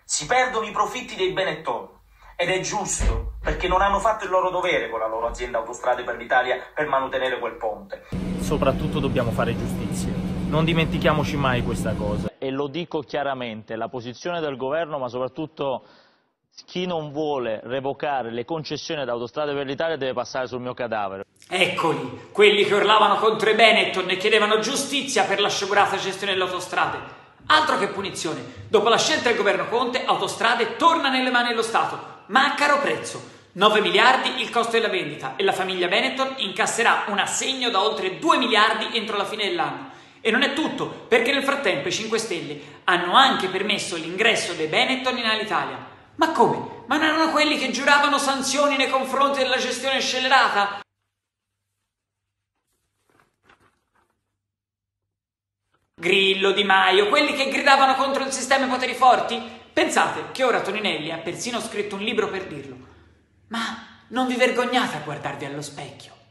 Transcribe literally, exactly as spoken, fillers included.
Si perdono i profitti dei Benetton. Ed è giusto, perché non hanno fatto il loro dovere con la loro azienda Autostrade per l'Italia per manutenere quel ponte. Soprattutto dobbiamo fare giustizia. Non dimentichiamoci mai questa cosa. E lo dico chiaramente, la posizione del governo, ma soprattutto chi non vuole revocare le concessioni ad Autostrade per l'Italia deve passare sul mio cadavere. Eccoli, quelli che urlavano contro i Benetton e chiedevano giustizia per la sciagurata gestione delle autostrade. Altro che punizione. Dopo la scelta del governo Conte, Autostrade torna nelle mani dello Stato, ma a caro prezzo. nove miliardi il costo della vendita e la famiglia Benetton incasserà un assegno da oltre due miliardi entro la fine dell'anno. E non è tutto, perché nel frattempo i cinque Stelle hanno anche permesso l'ingresso dei Benetton in Alitalia. Ma come? Ma non erano quelli che giuravano sanzioni nei confronti della gestione scellerata? Grillo, Di Maio, quelli che gridavano contro il sistema ai poteri forti? Pensate che ora Toninelli ha persino scritto un libro per dirlo. Ma non vi vergognate a guardarvi allo specchio?